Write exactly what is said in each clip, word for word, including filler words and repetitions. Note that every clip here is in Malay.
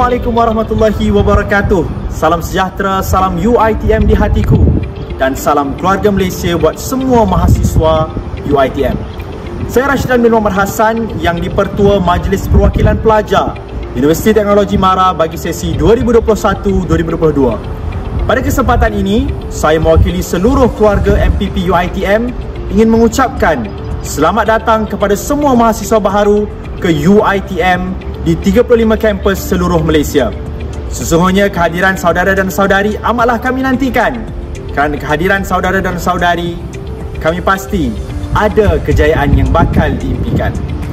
Assalamualaikum warahmatullahi wabarakatuh. Salam sejahtera, salam U I T M di hatiku, dan salam keluarga Malaysia buat semua mahasiswa U I T M. Saya Rashidan bin Muhammad Hassan yang dipertua Majlis Perwakilan Pelajar Universiti Teknologi MARA bagi sesi dua ribu dua puluh satu dua ribu dua puluh dua. Pada kesempatan ini, saya mewakili seluruh keluarga M P P U I T M ingin mengucapkan selamat datang kepada semua mahasiswa baharu ke U I T M di tiga puluh lima kampus seluruh Malaysia. Sesungguhnya kehadiran saudara dan saudari amatlah kami nantikan. Kerana kehadiran saudara dan saudari, kami pasti ada kejayaan yang bakal diimpikan.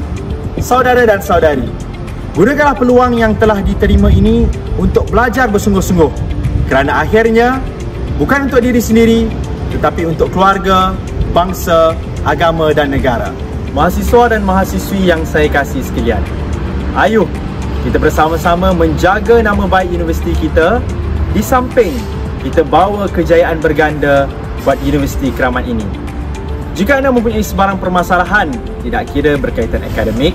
Saudara dan saudari, gunakanlah peluang yang telah diterima ini untuk belajar bersungguh-sungguh. Kerana akhirnya, bukan untuk diri sendiri, tetapi untuk keluarga, bangsa, agama dan negara. Mahasiswa dan mahasiswi yang saya kasih sekalian, ayuh kita bersama-sama menjaga nama baik universiti kita, di samping kita bawa kejayaan berganda buat Universiti Keramat ini. Jika anda mempunyai sebarang permasalahan, tidak kira berkaitan akademik,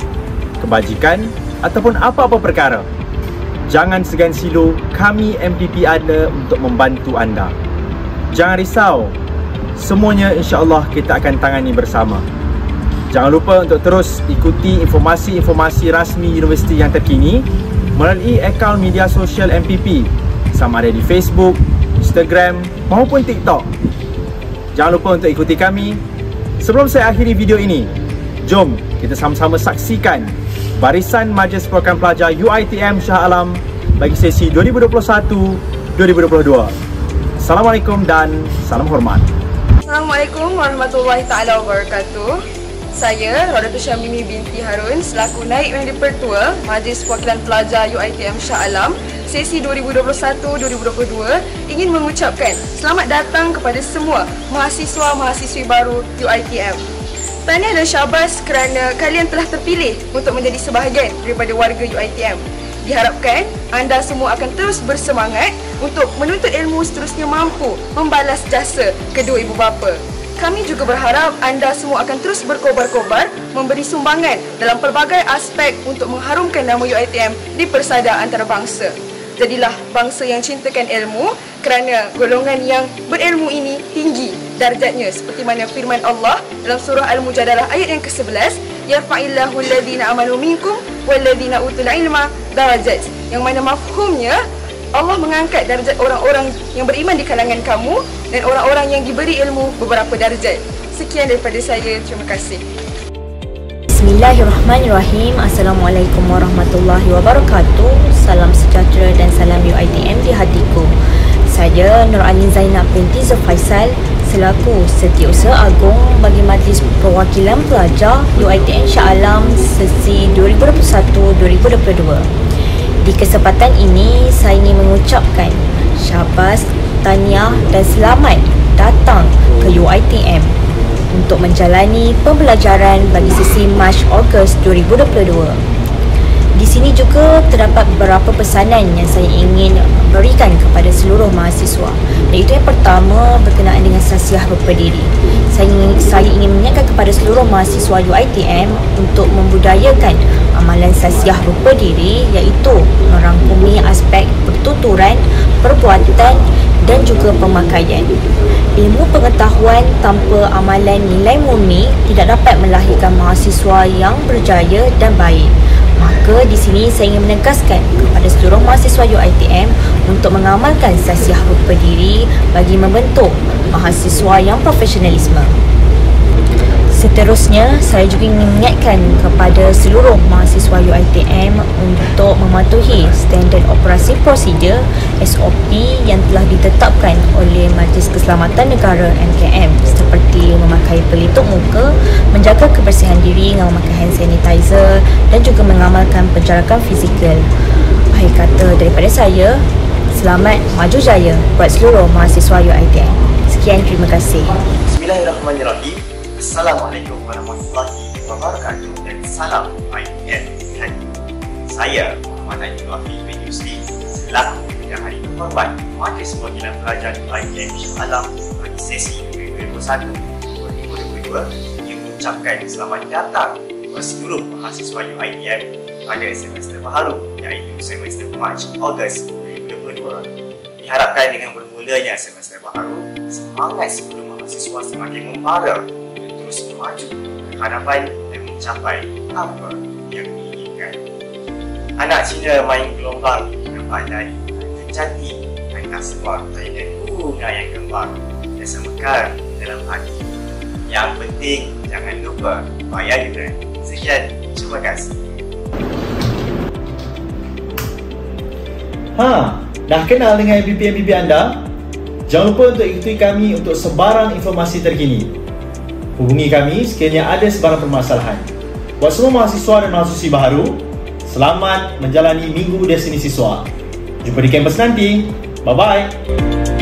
kebajikan ataupun apa-apa perkara, jangan segan silu, kami M P P ada untuk membantu anda. Jangan risau, semuanya insya-Allah kita akan tangani bersama. Jangan lupa untuk terus ikuti informasi-informasi rasmi universiti yang terkini melalui akaun media sosial M P P, sama ada di Facebook, Instagram maupun TikTok. Jangan lupa untuk ikuti kami. Sebelum saya akhiri video ini, jom kita sama-sama saksikan barisan Majlis Perwakilan Pelajar U I T M Shah Alam bagi sesi dua ribu dua puluh satu dua ribu dua puluh dua. Assalamualaikum dan salam hormat. Assalamualaikum warahmatullahi taala wabarakatuh. Saya, Rodatul Syamimi binti Harun, selaku Naib yang dipertua Majlis Perwakilan Pelajar U I T M Shah Alam sesi dua ribu dua puluh satu dua ribu dua puluh dua ingin mengucapkan selamat datang kepada semua mahasiswa-mahasiswi baru U I T M. Tahniah dan syabas kerana kalian telah terpilih untuk menjadi sebahagian daripada warga U I T M. Diharapkan anda semua akan terus bersemangat untuk menuntut ilmu seterusnya mampu membalas jasa kedua ibu bapa. Kami juga berharap anda semua akan terus berkobar-kobar memberi sumbangan dalam pelbagai aspek untuk mengharumkan nama U I T M di persada antarabangsa. Jadilah bangsa yang cintakan ilmu, kerana golongan yang berilmu ini tinggi darjatnya, seperti mana firman Allah dalam surah Al-Mujadalah ayat yang ke sebelas, yarfa'illahu alladhina amanu minkum walladhina utul ilma darajat, yang mana mafhumnya Allah mengangkat darjat orang-orang yang beriman di kalangan kamu dan orang-orang yang diberi ilmu beberapa darjat. Sekian daripada saya, terima kasih. Bismillahirrahmanirrahim. Assalamualaikum warahmatullahi wabarakatuh. Salam sejahtera dan salam U I T M di hatiku. Saya Nur Alin Zainab binti Zulfaisal selaku Setiausaha Agung bagi Majlis Perwakilan Pelajar U I T M Shah Alam sesi dua ribu dua puluh satu dua ribu dua puluh dua. Di kesempatan ini, saya ingin mengucapkan syabas, tahniah dan selamat datang ke U I T M untuk menjalani pembelajaran bagi sesi Mac Ogos dua ribu dua puluh dua. Di sini juga terdapat beberapa pesanan yang saya ingin berikan kepada seluruh mahasiswa. Iaitu yang pertama berkenaan dengan sasiah berdiri. Saya ingin, saya ingin mengingatkan kepada seluruh mahasiswa U I T M untuk membudayakan amalan sasiah berdiri, iaitu merangkumi aspek pertuturan, perbuatan dan juga pemakaian. Ilmu pengetahuan tanpa amalan nilai murni tidak dapat melahirkan mahasiswa yang berjaya dan baik. Maka di sini saya ingin menegaskan kepada seluruh mahasiswa U I T M untuk mengamalkan sasiah berdiri bagi membentuk mahasiswa yang profesionalisme. Seterusnya, saya juga ingin mengingatkan kepada seluruh mahasiswa U I T M untuk mematuhi standard operasi prosedur S O P yang telah ditetapkan oleh Majlis Keselamatan Negara M K M, seperti memakai pelitup muka, menjaga kebersihan diri dengan memakai hand sanitizer dan juga mengamalkan penjarakan fizikal. Akhir kata daripada saya, selamat maju jaya buat seluruh mahasiswa U I T M. Sekian, terima kasih. Bismillahirrahmanirrahim. Assalamualaikum warahmatullahi wabarakatuh dan salam U I T M. Saya Muhammad Aidil Wafi bin Yusri selaku Yang Hari Terhormat Majlis Perwakilan Pelajar U I T M Shah Alam bagi sesi dua ribu dua puluh satu dua ribu dua puluh dua yang mengucapkan selamat datang kepada seluruh mahasiswa U I T M pada semester baru iaitu semester Mac Ogos dua ribu dua puluh dua. Diharapkan dengan bermulanya semester baru, semangat seluruh mahasiswa semakin membara untuk terus maju ke hadapan dan mencapai apa yang diinginkan. Anak Cina main gelombang dengan pandai dan cantik, angka sebuah dan bunga yang kembar dan semekar dalam hati. Yang penting jangan lupa bayar yuran. Sekian, terima kasih. Ha, dah kenal dengan M B P M B B anda? Jangan lupa untuk ikuti kami untuk sebarang informasi terkini. Hubungi kami sekiranya ada sebarang permasalahan. Buat semua mahasiswa dan mahasiswi baru, selamat menjalani Minggu Destinasi Siswa. Jumpa di kampus nanti. Bye-bye.